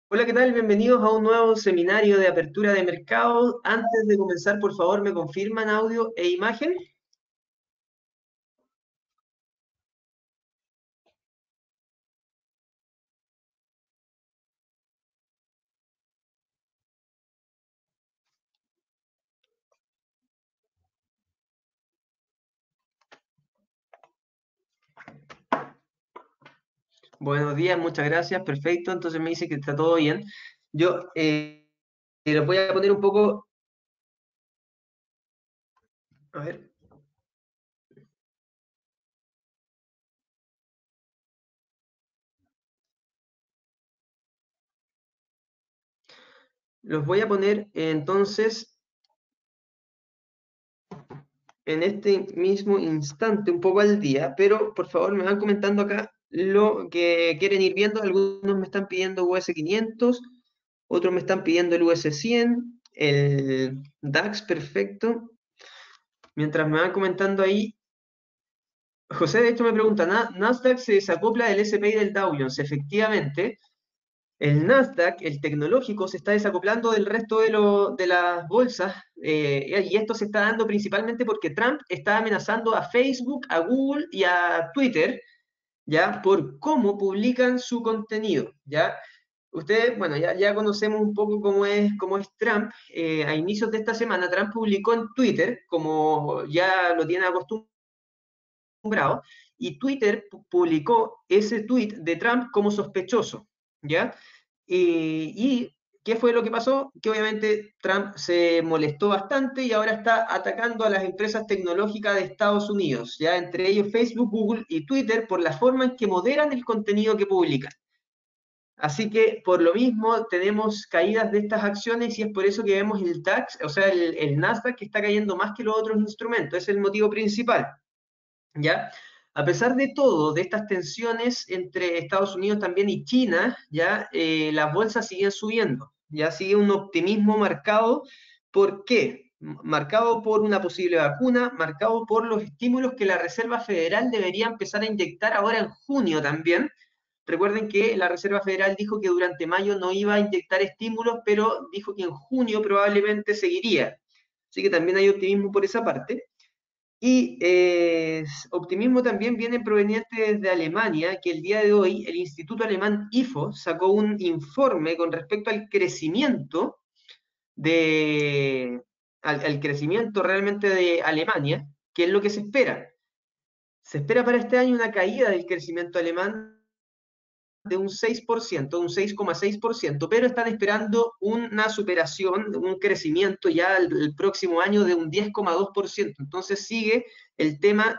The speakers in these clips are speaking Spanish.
Hola, ¿qué tal? Bienvenidos a un nuevo seminario de apertura de mercado. Antes de comenzar, por favor, me confirman audio e imagen. Buenos días, muchas gracias, perfecto. Entonces me dice que está todo bien. Yo les voy a poner un poco, a ver, los voy a poner entonces en este mismo instante un poco al día, pero por favor me van comentando acá lo que quieren ir viendo. Algunos me están pidiendo US 500, otros me están pidiendo el US 100, el DAX, perfecto. Mientras me van comentando ahí, José de hecho me pregunta, Nasdaq se desacopla del S&P y del Dow Jones. Efectivamente, el Nasdaq, el tecnológico, se está desacoplando del resto de las bolsas, y esto se está dando principalmente porque Trump está amenazando a Facebook, a Google y a Twitter, ¿ya? Por cómo publican su contenido, ¿ya? Ustedes, bueno, ya conocemos un poco cómo es Trump. A inicios de esta semana, Trump publicó en Twitter, como ya lo tiene acostumbrado, y Twitter publicó ese tweet de Trump como sospechoso, ¿ya? Y ¿qué fue lo que pasó? Que obviamente Trump se molestó bastante y ahora está atacando a las empresas tecnológicas de Estados Unidos, ya entre ellos Facebook, Google y Twitter, por la forma en que moderan el contenido que publican. Así que por lo mismo tenemos caídas de estas acciones y es por eso que vemos el DAX, o sea, el Nasdaq que está cayendo más que los otros instrumentos. Ese es el motivo principal. ¿Ya? A pesar de todo, de estas tensiones entre Estados Unidos también y China, ¿ya? Las bolsas siguen subiendo, ya sigue un optimismo marcado. ¿Por qué? Marcado por una posible vacuna, marcado por los estímulos que la Reserva Federal debería empezar a inyectar ahora en junio también. Recuerden que la Reserva Federal dijo que durante mayo no iba a inyectar estímulos, pero dijo que en junio probablemente seguiría. Así que también hay optimismo por esa parte. Y optimismo también viene proveniente desde Alemania, que el día de hoy el Instituto Alemán IFO sacó un informe con respecto al crecimiento al crecimiento realmente de Alemania, que es lo que se espera. Se espera para este año una caída del crecimiento alemán de un 6%, un 6,6%, pero están esperando una superación, un crecimiento ya el próximo año de un 10,2%. Entonces sigue el tema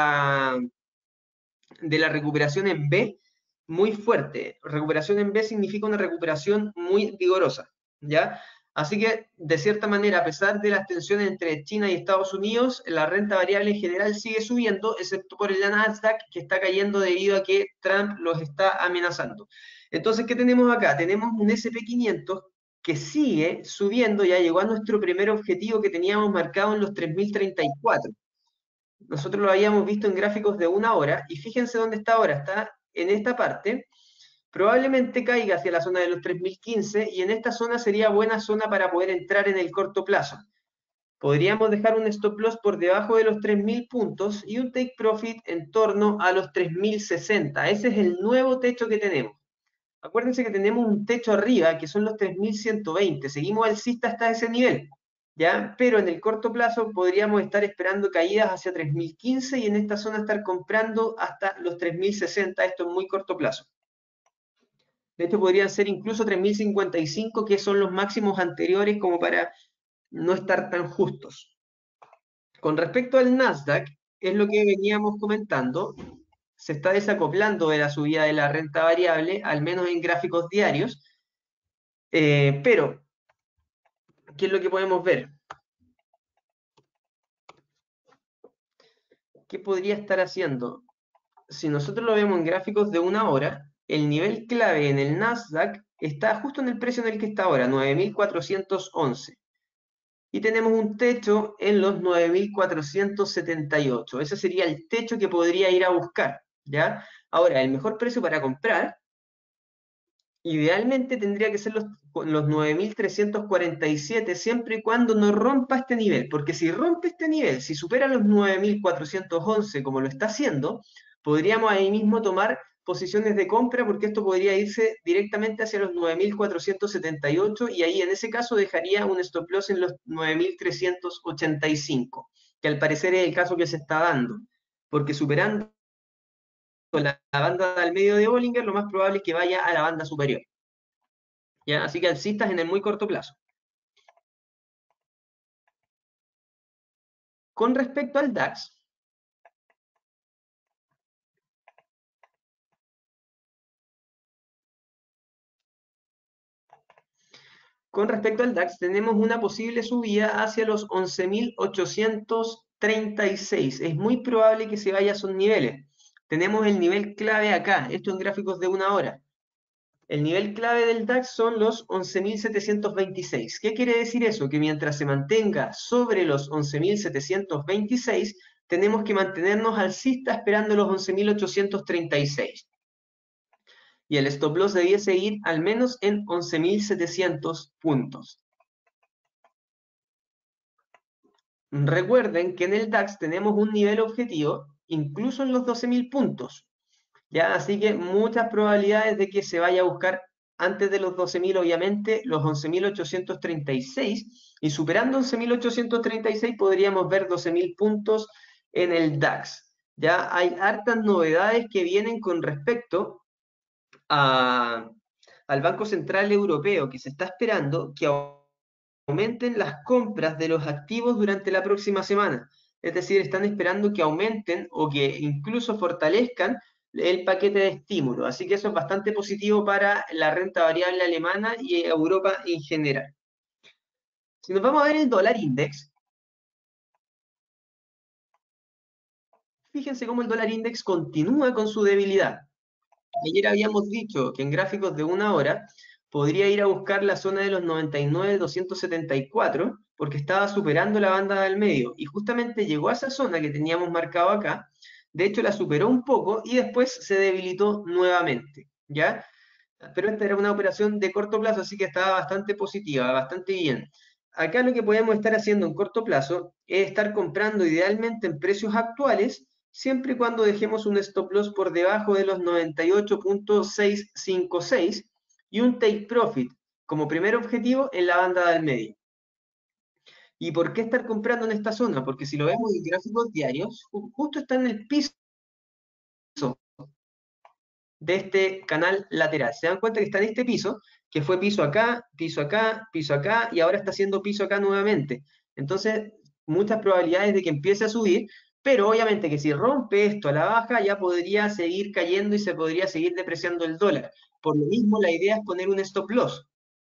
de la recuperación en B muy fuerte. Recuperación en B significa una recuperación muy vigorosa, ¿ya? Así que, de cierta manera, a pesar de las tensiones entre China y Estados Unidos, la renta variable en general sigue subiendo, excepto por el Nasdaq, que está cayendo debido a que Trump los está amenazando. Entonces, ¿qué tenemos acá? Tenemos un SP500 que sigue subiendo, ya llegó a nuestro primer objetivo que teníamos marcado en los 3034. Nosotros lo habíamos visto en gráficos de una hora y fíjense dónde está ahora, está en esta parte. Probablemente caiga hacia la zona de los 3015 y en esta zona sería buena zona para poder entrar en el corto plazo. Podríamos dejar un stop loss por debajo de los 3000 puntos y un take profit en torno a los 3060. Ese es el nuevo techo que tenemos. Acuérdense que tenemos un techo arriba, que son los 3120. Seguimos alcista hasta ese nivel, ¿ya? Pero en el corto plazo podríamos estar esperando caídas hacia 3015 y en esta zona estar comprando hasta los 3060. Esto en muy corto plazo. De hecho, podrían ser incluso 3055, que son los máximos anteriores, como para no estar tan justos. Con respecto al Nasdaq, es lo que veníamos comentando, se está desacoplando de la subida de la renta variable, al menos en gráficos diarios. Pero, ¿qué es lo que podemos ver? ¿Qué podría estar haciendo? Si nosotros lo vemos en gráficos de una hora, el nivel clave en el Nasdaq está justo en el precio en el que está ahora, 9.411. Y tenemos un techo en los 9.478. Ese sería el techo que podría ir a buscar, ¿ya? Ahora, el mejor precio para comprar, Idealmente tendría que ser los 9.347 siempre y cuando no rompa este nivel, porque si rompe este nivel, si supera los 9.411 como lo está haciendo, podríamos ahí mismo tomar posiciones de compra porque esto podría irse directamente hacia los 9.478 y ahí en ese caso dejaría un stop loss en los 9.385, que al parecer es el caso que se está dando, porque superando la banda del medio de Bollinger, lo más probable es que vaya a la banda superior. ¿Ya? Así que alcistas en el muy corto plazo. Con respecto al DAX, tenemos una posible subida hacia los 11.836. Es muy probable que se vaya a esos niveles. Tenemos el nivel clave acá, esto en gráficos de 1 hora. El nivel clave del DAX son los 11.726. ¿Qué quiere decir eso? Que mientras se mantenga sobre los 11.726, tenemos que mantenernos alcista esperando los 11.836. Y el stop loss debiese ir al menos en 11.700 puntos. Recuerden que en el DAX tenemos un nivel objetivo, incluso en los 12.000 puntos. ¿Ya? Así que muchas probabilidades de que se vaya a buscar antes de los 12.000, obviamente, los 11.836, y superando 11.836 podríamos ver 12.000 puntos en el DAX. Ya hay hartas novedades que vienen con respecto al Banco Central Europeo, que se está esperando que aumenten las compras de los activos durante la próxima semana. Es decir, están esperando que aumenten o que incluso fortalezcan el paquete de estímulo. Así que eso es bastante positivo para la renta variable alemana y Europa en general. Si nos vamos a ver el dólar index, fíjense cómo el dólar index continúa con su debilidad. Ayer habíamos dicho que en gráficos de 1 hora podría ir a buscar la zona de los 99.274 porque estaba superando la banda del medio y justamente llegó a esa zona que teníamos marcado acá. De hecho la superó un poco y después se debilitó nuevamente, ¿ya? Pero esta era una operación de corto plazo, así que estaba bastante positiva, bastante bien. Acá lo que podemos estar haciendo en corto plazo es estar comprando idealmente en precios actuales, siempre y cuando dejemos un stop loss por debajo de los 98.656 y un take profit como primer objetivo en la banda del medio. ¿Y por qué estar comprando en esta zona? Porque si lo vemos en gráficos diarios, justo está en el piso de este canal lateral. Se dan cuenta que está en este piso, que fue piso acá, piso acá, piso acá, y ahora está haciendo piso acá nuevamente. Entonces, muchas probabilidades de que empiece a subir, pero obviamente que si rompe esto a la baja, ya podría seguir cayendo y se podría seguir depreciando el dólar. Por lo mismo, la idea es poner un stop loss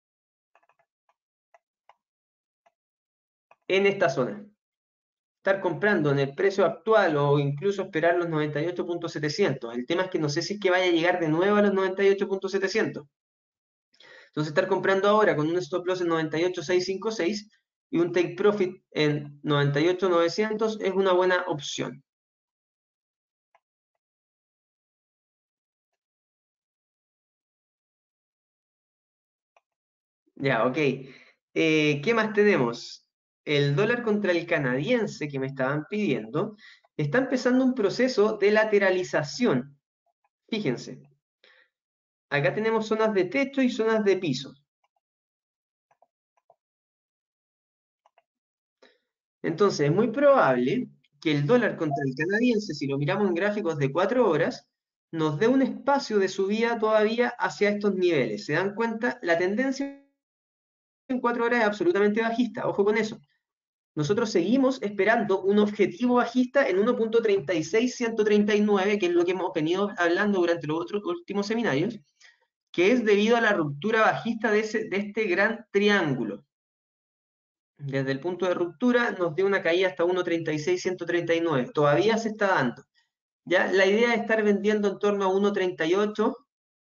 en esta zona. Estar comprando en el precio actual o incluso esperar los 98.700. El tema es que no sé si es que vaya a llegar de nuevo a los 98.700. Entonces, estar comprando ahora con un stop loss en 98.656 y un take profit en 98.900 es una buena opción. Ya, ok. ¿Qué más tenemos? El dólar contra el canadiense que me estaban pidiendo está empezando un proceso de lateralización. Fíjense, acá tenemos zonas de techo y zonas de piso. Entonces, es muy probable que el dólar contra el canadiense, si lo miramos en gráficos de 4 horas, nos dé un espacio de subida todavía hacia estos niveles. ¿Se dan cuenta? La tendencia en 4 horas es absolutamente bajista. Ojo con eso. Nosotros seguimos esperando un objetivo bajista en 1.36139, que es lo que hemos venido hablando durante los otros últimos seminarios, que es debido a la ruptura bajista de este gran triángulo. Desde el punto de ruptura nos dio una caída hasta 1.36139. Todavía se está dando. Ya la idea es estar vendiendo en torno a 1.38.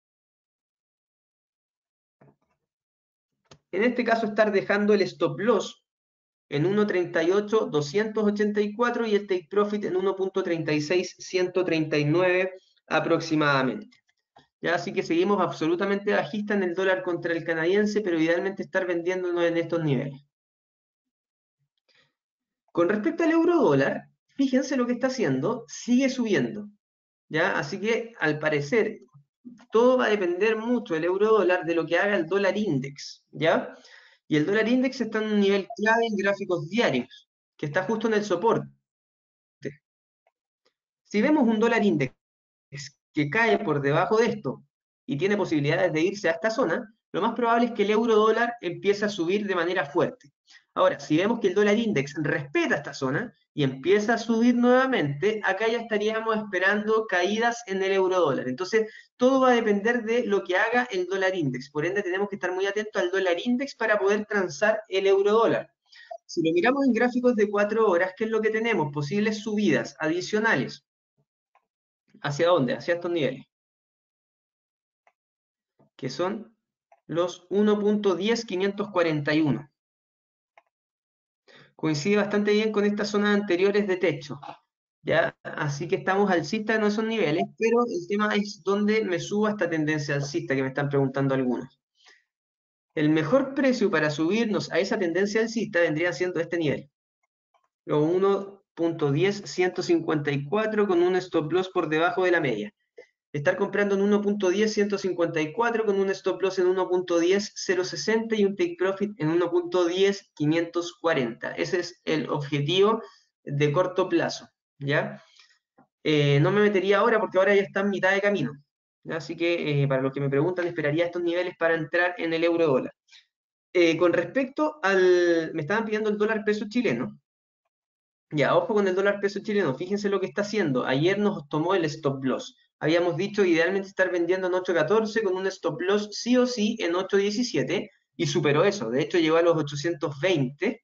En este caso estar dejando el stop loss en 1.38.284 y el take profit en 1.36139 aproximadamente. Ya, así que seguimos absolutamente bajista en el dólar contra el canadiense, pero idealmente estar vendiéndonos en estos niveles. Con respecto al euro dólar, fíjense lo que está haciendo, sigue subiendo. ¿Ya? Así que al parecer todo va a depender mucho el euro dólar de lo que haga el dólar index, ¿ya? Y el dólar index está en un nivel clave en gráficos diarios, que está justo en el soporte. Si vemos un dólar index que cae por debajo de esto y tiene posibilidades de irse a esta zona, lo más probable es que el euro dólar empiece a subir de manera fuerte. Ahora, si vemos que el dólar index respeta esta zona y empieza a subir nuevamente, acá ya estaríamos esperando caídas en el euro dólar. Entonces, todo va a depender de lo que haga el dólar index. Por ende, tenemos que estar muy atentos al dólar index para poder transar el euro dólar. Si lo miramos en gráficos de 4 horas, ¿qué es lo que tenemos? Posibles subidas adicionales. ¿Hacia dónde? Hacia estos niveles, que son los 1.10541. Coincide bastante bien con estas zonas anteriores de techo, ¿ya? Así que estamos alcistas en esos niveles, pero el tema es dónde me subo a esta tendencia alcista que me están preguntando algunos. El mejor precio para subirnos a esa tendencia alcista vendría siendo este nivel, los 1.10154 con un stop loss por debajo de la media. Estar comprando en 1.10154 con un stop loss en 1.10060 y un take profit en 1.10540. Ese es el objetivo de corto plazo, ¿ya? No me metería ahora porque ahora ya está en mitad de camino, ¿ya? Así que para los que me preguntan, esperaría estos niveles para entrar en el euro dólar. Con respecto al... Me estaban pidiendo el dólar peso chileno. Ya, ojo con el dólar peso chileno. Fíjense lo que está haciendo. Ayer nos tomó el stop loss. Habíamos dicho idealmente estar vendiendo en 8.14 con un stop loss sí o sí en 8.17 y superó eso. De hecho, llegó a los 820,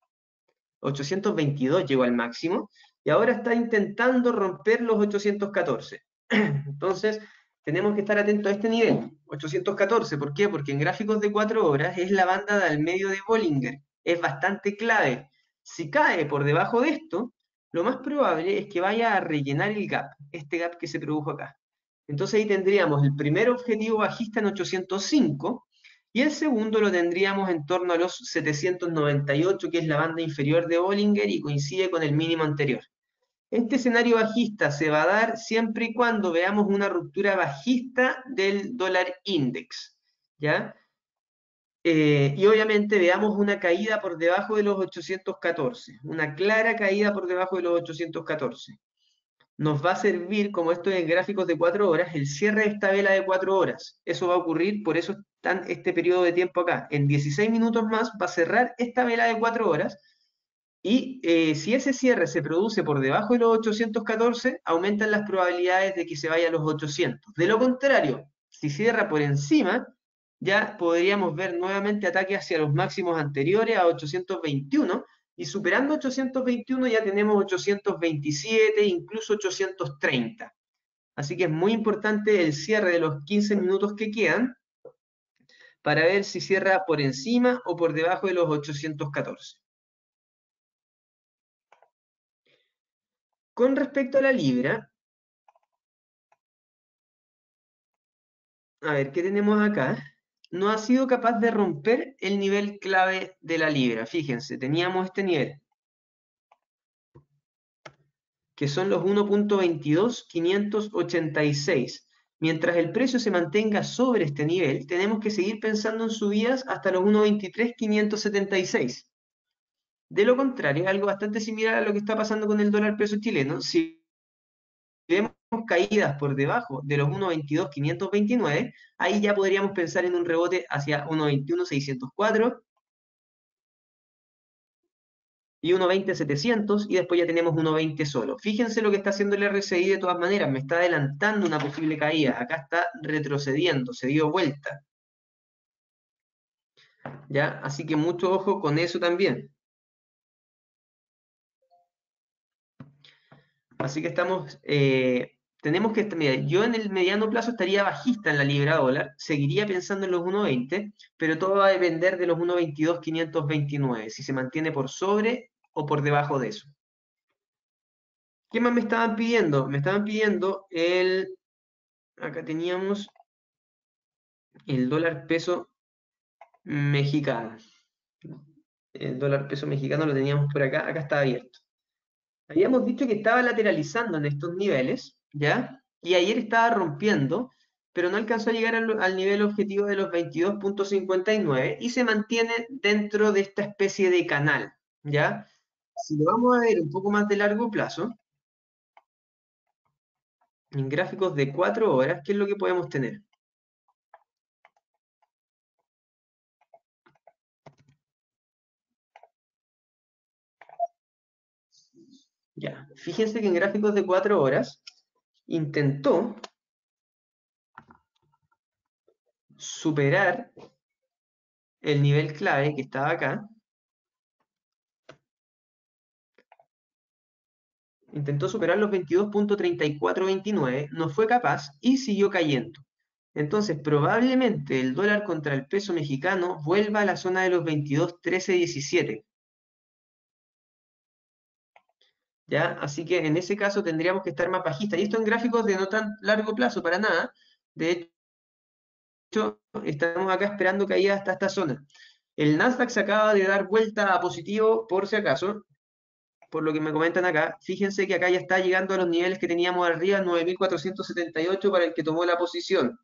822 llegó al máximo y ahora está intentando romper los 814. Entonces, tenemos que estar atentos a este nivel, 814. ¿Por qué? Porque en gráficos de 4 horas es la banda del medio de Bollinger. Es bastante clave. Si cae por debajo de esto, lo más probable es que vaya a rellenar el gap, este gap que se produjo acá. Entonces ahí tendríamos el primer objetivo bajista en 805 y el segundo lo tendríamos en torno a los 798, que es la banda inferior de Bollinger y coincide con el mínimo anterior. Este escenario bajista se va a dar siempre y cuando veamos una ruptura bajista del dólar index, ¿ya? Y obviamente veamos una caída por debajo de los 814, una clara caída por debajo de los 814. Nos va a servir, como esto en gráficos de 4 horas, el cierre de esta vela de 4 horas. Eso va a ocurrir, por eso está este periodo de tiempo acá. En 16 minutos más va a cerrar esta vela de 4 horas y si ese cierre se produce por debajo de los 814, aumentan las probabilidades de que se vaya a los 800. De lo contrario, si cierra por encima, ya podríamos ver nuevamente ataque hacia los máximos anteriores a 821, y superando 821 ya tenemos 827, incluso 830. Así que es muy importante el cierre de los 15 minutos que quedan para ver si cierra por encima o por debajo de los 814. Con respecto a la libra, a ver, ¿qué tenemos acá? No ha sido capaz de romper el nivel clave de la libra. Fíjense, teníamos este nivel, que son los 1.22586. Mientras el precio se mantenga sobre este nivel, tenemos que seguir pensando en subidas hasta los 1.23576. De lo contrario, es algo bastante similar a lo que está pasando con el dólar peso chileno. Si vemos caídas por debajo de los 1.22.529, ahí ya podríamos pensar en un rebote hacia 1.21.604 y 1.20.700 y después ya tenemos 1.20 solo. Fíjense lo que está haciendo el RSI de todas maneras, me está adelantando una posible caída, acá está retrocediendo, se dio vuelta. ¿Ya? Así que mucho ojo con eso también. Así que estamos, tenemos que, mira, yo en el mediano plazo estaría bajista en la libra dólar, seguiría pensando en los 1.20, pero todo va a depender de los 1.22.529, si se mantiene por sobre o por debajo de eso. ¿Qué más me estaban pidiendo? Me estaban pidiendo acá teníamos el dólar peso mexicano. El dólar peso mexicano lo teníamos por acá, acá está abierto. Habíamos dicho que estaba lateralizando en estos niveles, ¿ya? Y ayer estaba rompiendo, pero no alcanzó a llegar al nivel objetivo de los 22,59 y se mantiene dentro de esta especie de canal, ¿ya? Si lo vamos a ver un poco más de largo plazo, en gráficos de 4 horas, ¿qué es lo que podemos tener? Ya, fíjense que en gráficos de 4 horas intentó superar el nivel clave que estaba acá, intentó superar los 22,3429, no fue capaz y siguió cayendo. Entonces, probablemente el dólar contra el peso mexicano vuelva a la zona de los 22,1317. ¿Ya? Así que en ese caso tendríamos que estar más bajistas. Y esto en gráficos de no tan largo plazo, para nada. De hecho, estamos acá esperando caída hasta esta zona. El Nasdaq se acaba de dar vuelta a positivo, por si acaso, por lo que me comentan acá. Fíjense que acá ya está llegando a los niveles que teníamos arriba, 9,478 para el que tomó la posición.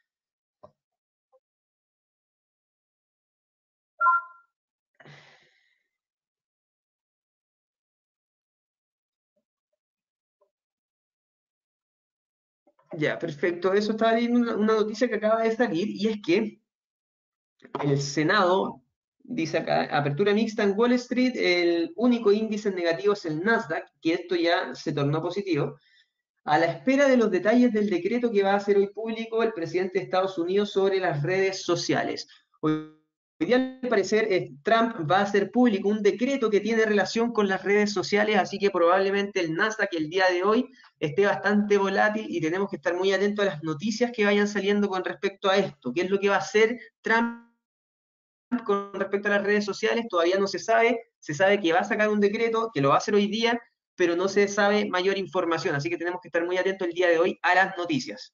Ya, perfecto. Eso estaba viendo una noticia que acaba de salir y es que el Senado dice acá, apertura mixta en Wall Street, el único índice negativo es el Nasdaq, que esto ya se tornó positivo, a la espera de los detalles del decreto que va a hacer hoy público el presidente de Estados Unidos sobre las redes sociales. Hoy día, al parecer, Trump va a hacer público un decreto que tiene relación con las redes sociales, así que probablemente el Nasdaq el día de hoy esté bastante volátil y tenemos que estar muy atentos a las noticias que vayan saliendo con respecto a esto. ¿Qué es lo que va a hacer Trump con respecto a las redes sociales? Todavía no se sabe que va a sacar un decreto, que lo va a hacer hoy día, pero no se sabe mayor información, así que tenemos que estar muy atentos el día de hoy a las noticias.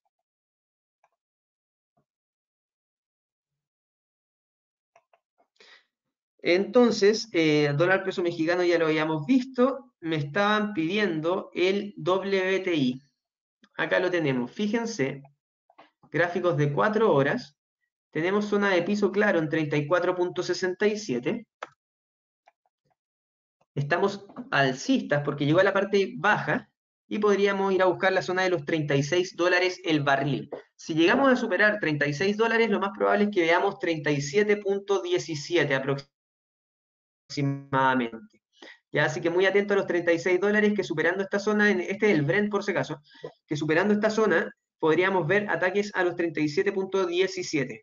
Entonces, dólar peso mexicano ya lo habíamos visto, me estaban pidiendo el WTI. Acá lo tenemos, fíjense, gráficos de 4 horas, tenemos zona de piso claro en 34,67. Estamos alcistas porque llegó a la parte baja y podríamos ir a buscar la zona de los 36 dólares el barril. Si llegamos a superar 36 dólares, lo más probable es que veamos 37,17 aproximadamente. Ya, así que muy atento a los 36 dólares, que superando esta zona, este es el Brent por si acaso, que superando esta zona podríamos ver ataques a los 37,17.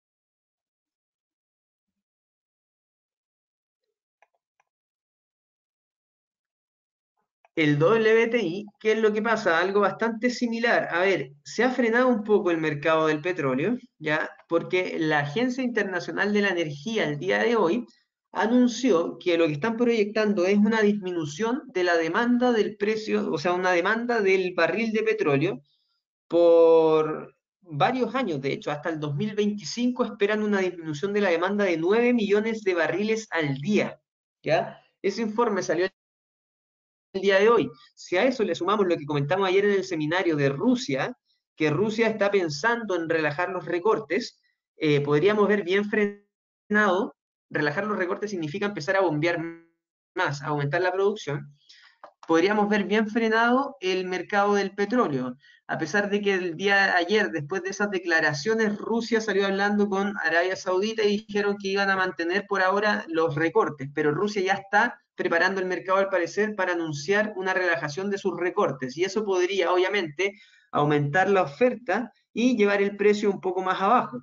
El WTI, ¿qué es lo que pasa? Algo bastante similar. A ver, se ha frenado un poco el mercado del petróleo, ¿ya? Porque la Agencia Internacional de la Energía el día de hoy anunció que lo que están proyectando es una disminución de la demanda del precio, o sea, una demanda del barril de petróleo por varios años, de hecho, hasta el 2025 esperan una disminución de la demanda de 9 millones de barriles al día, ¿ya? Ese informe salió el día de hoy. Si a eso le sumamos lo que comentamos ayer en el seminario de Rusia, que Rusia está pensando en relajar los recortes, podríamos ver bien frenado. Relajar los recortes significa empezar a bombear más, a aumentar la producción. Podríamos ver bien frenado el mercado del petróleo, a pesar de que el día de ayer, después de esas declaraciones, Rusia salió hablando con Arabia Saudita y dijeron que iban a mantener por ahora los recortes, pero Rusia ya está preparando el mercado al parecer para anunciar una relajación de sus recortes y eso podría obviamente aumentar la oferta y llevar el precio un poco más abajo.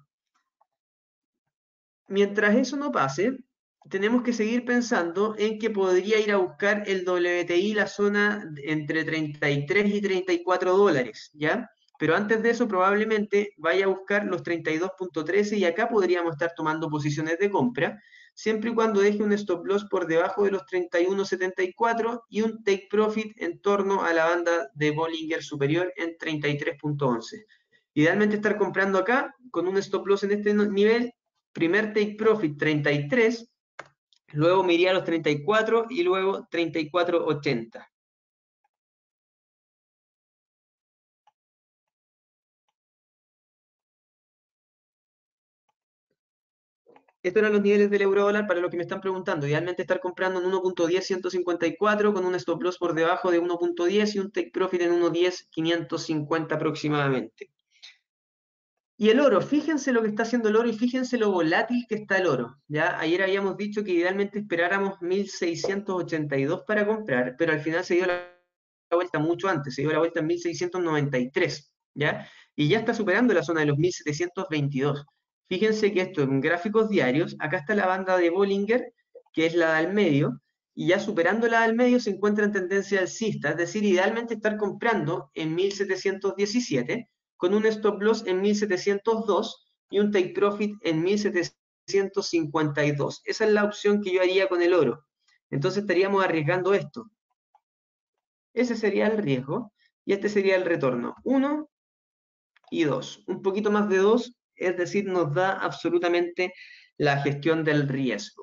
Mientras eso no pase, tenemos que seguir pensando en que podría ir a buscar el WTI la zona entre 33 y 34 dólares, ¿ya? Pero antes de eso probablemente vaya a buscar los 32,13 y acá podríamos estar tomando posiciones de compra, siempre y cuando deje un stop loss por debajo de los 31,74 y un take profit en torno a la banda de Bollinger superior en 33,11. Idealmente estar comprando acá, con un stop loss en este nivel, primer take profit 33, luego me iría a los 34 y luego 34.80. Estos eran los niveles del euro dólar para lo que me están preguntando. Idealmente estar comprando en 1.10.154 con un stop loss por debajo de 1.10 y un take profit en 1.10.550 aproximadamente. Y el oro, fíjense lo que está haciendo el oro y fíjense lo volátil que está el oro. ¿Ya? Ayer habíamos dicho que idealmente esperáramos 1.682 para comprar, pero al final se dio la vuelta mucho antes, se dio la vuelta en 1.693, ¿ya? Y ya está superando la zona de los 1.722. Fíjense que esto en gráficos diarios, acá está la banda de Bollinger, que es la del medio, y ya superando la del medio se encuentra en tendencia alcista, es decir, idealmente estar comprando en 1.717, con un stop loss en 1.702 y un take profit en 1.752. Esa es la opción que yo haría con el oro. Entonces estaríamos arriesgando esto. Ese sería el riesgo y este sería el retorno. 1 y 2. Un poquito más de 2, es decir, nos da absolutamente la gestión del riesgo.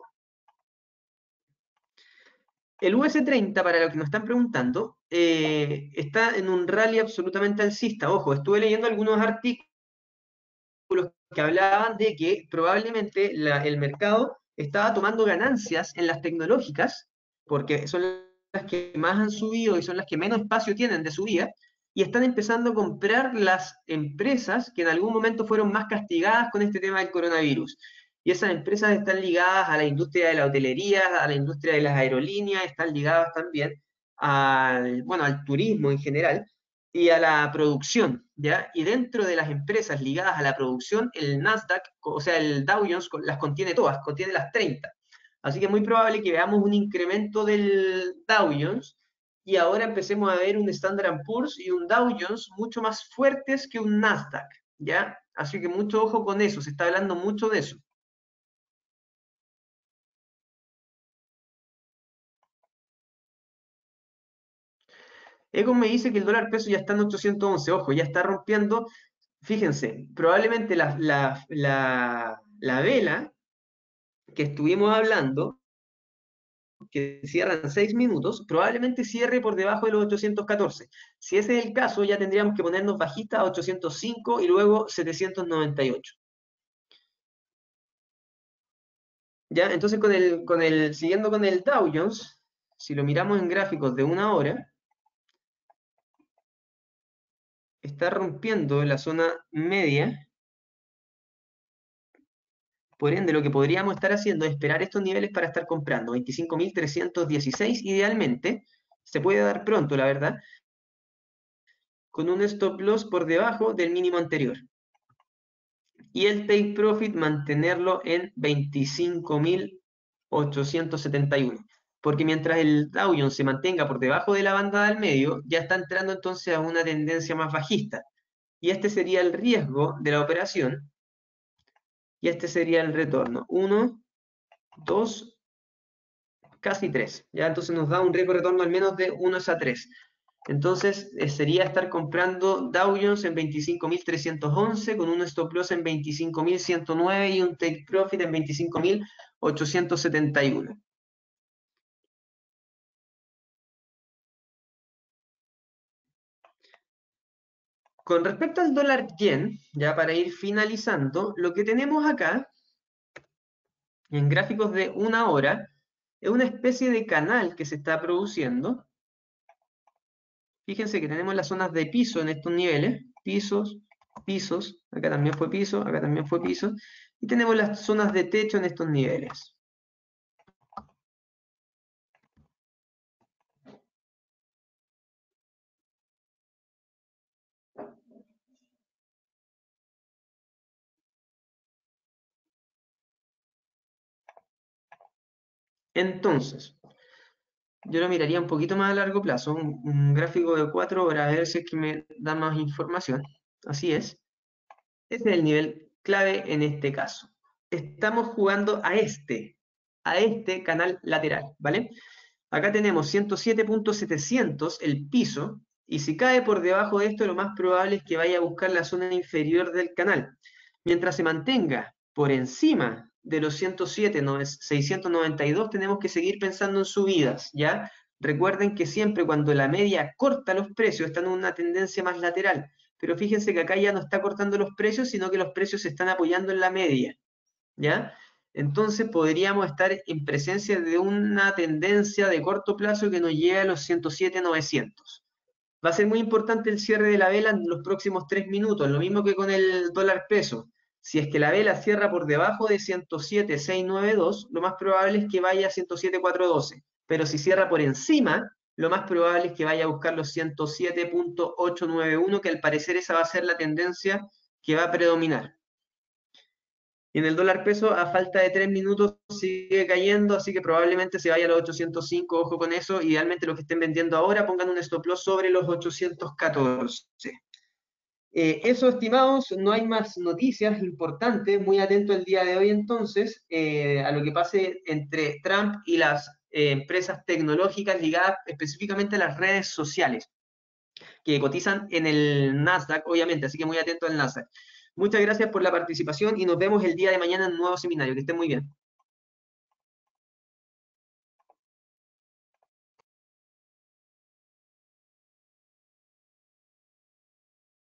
El US30, para lo que nos están preguntando, está en un rally absolutamente alcista. Ojo, estuve leyendo algunos artículos que hablaban de que probablemente el mercado estaba tomando ganancias en las tecnológicas, porque son las que más han subido y son las que menos espacio tienen de subida, y están empezando a comprar las empresas que en algún momento fueron más castigadas con este tema del coronavirus. Y esas empresas están ligadas a la industria de la hotelería, a la industria de las aerolíneas, están ligadas también al, bueno, al turismo en general y a la producción, ¿ya? Y dentro de las empresas ligadas a la producción, el Nasdaq, o sea, el Dow Jones las contiene todas, contiene las 30. Así que es muy probable que veamos un incremento del Dow Jones y ahora empecemos a ver un Standard Poor's y un Dow Jones mucho más fuertes que un Nasdaq, ¿ya? Así que mucho ojo con eso, se está hablando mucho de eso. Econ me dice que el dólar peso ya está en 811, ojo, ya está rompiendo. Fíjense, probablemente la vela que estuvimos hablando, que cierra en 6 minutos, probablemente cierre por debajo de los 814. Si ese es el caso, ya tendríamos que ponernos bajista a 805 y luego 798. ¿Ya? Entonces, siguiendo con el Dow Jones, si lo miramos en gráficos de una hora, está rompiendo la zona media. Por ende, lo que podríamos estar haciendo es esperar estos niveles para estar comprando. 25.316 idealmente. Se puede dar pronto, la verdad, con un stop loss por debajo del mínimo anterior. Y el take profit mantenerlo en 25.871. Porque mientras el Dow Jones se mantenga por debajo de la banda del medio, ya está entrando entonces a una tendencia más bajista. Y este sería el riesgo de la operación. Y este sería el retorno. 1, 2, casi 3. ¿Ya? Entonces nos da un riesgo de retorno al menos de 1 a 3. Entonces sería estar comprando Dow Jones en 25.311 con un stop loss en 25.109 y un take profit en 25.871. Con respecto al dólar yen, ya para ir finalizando, lo que tenemos acá en gráficos de una hora es una especie de canal que se está produciendo. Fíjense que tenemos las zonas de piso en estos niveles, pisos, pisos, acá también fue piso, acá también fue piso, y tenemos las zonas de techo en estos niveles. Entonces, yo lo miraría un poquito más a largo plazo, un gráfico de 4 horas, a ver si es que me da más información. Así es. Ese es el nivel clave en este caso. Estamos jugando a este canal lateral, ¿vale? Acá tenemos 107.700, el piso, Y si cae por debajo de esto, lo más probable es que vaya a buscar la zona inferior del canal. Mientras se mantenga por encima de los 107, 692, tenemos que seguir pensando en subidas, ¿ya? Recuerden que siempre cuando la media corta los precios, están en una tendencia más lateral. Pero fíjense que acá ya no está cortando los precios, sino que los precios se están apoyando en la media, ¿ya? Entonces podríamos estar en presencia de una tendencia de corto plazo que nos lleve a los 107,900. Va a ser muy importante el cierre de la vela en los próximos 3 minutos, lo mismo que con el dólar peso. Si es que la vela cierra por debajo de 107,692, lo más probable es que vaya a 107,412. Pero si cierra por encima, lo más probable es que vaya a buscar los 107,891, que al parecer esa va a ser la tendencia que va a predominar. Y en el dólar peso, a falta de 3 minutos, sigue cayendo, así que probablemente se vaya a los 805, ojo con eso. Idealmente los que estén vendiendo ahora pongan un stop loss sobre los 814. Eso, estimados, no hay más noticias importantes. Muy atento el día de hoy entonces a lo que pase entre Trump y las empresas tecnológicas ligadas específicamente a las redes sociales, que cotizan en el Nasdaq, obviamente, así que muy atento al Nasdaq. Muchas gracias por la participación y nos vemos el día de mañana en un nuevo seminario. Que estén muy bien.